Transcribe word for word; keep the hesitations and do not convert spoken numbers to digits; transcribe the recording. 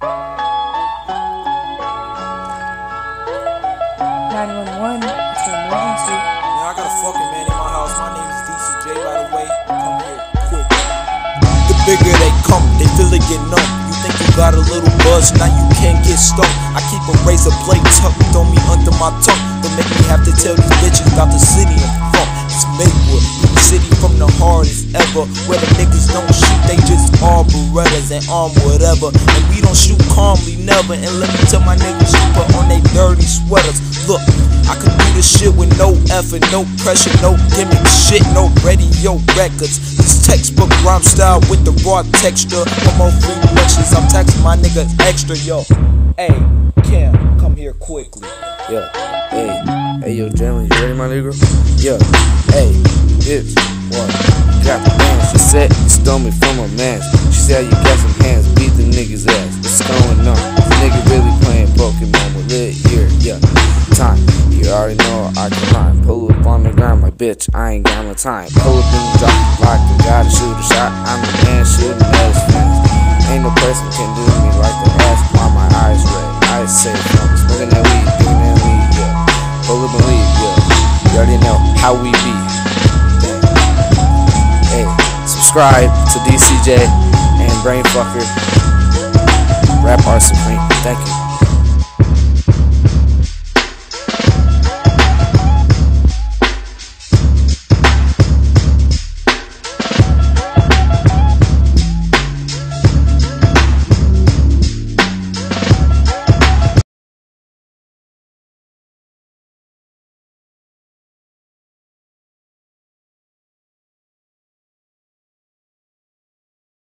nine one one, it's an emergency. Man, I got a fucking man in my house. My name is D C J, by the way. Come here, quick. The bigger they come, they feel it get numb. You think you got a little buzz, now you can't get stuck. I keep a razor blade tucked on me under my tongue. Don't make me have to tell these bitches about the city I'm from. It's Maywood, the city from the hardest ever. Where the niggas don't shoot, they just all Berettas and arm whatever. And we don't shoot calmly, never. And let me tell my niggas, you put on they dirty sweaters. Look, I can do this shit with no effort, no pressure, no gimmick shit, no radio records. This textbook rhyme style with the raw texture. No more free lectures, I'm taxing my niggas extra, yo. Hey, Cam, come here quickly. Yeah, hey, hey, yo, Jalen, you ready, my nigga? Yeah, hey, bitch, what? Got the man, she said you stole me from a man. She said you got some hands, beat the nigga's ass. What's going on? This nigga really playing Pokemon with lit here, yeah. Time, you already know I can rhyme. Pull up on the ground, my bitch, I ain't got no time. Pull up in the drop the block, and gotta shoot a shot. I'm the man shooting at his fans. Ain't no person can do me like the ass. Why my eyes red? I say from smoking that weed, doing that weed, yeah. Pull up and leave, yeah. You already know how we be. Hey, subscribe to D C J and Brainfucker Rap Art Supreme. Thank you.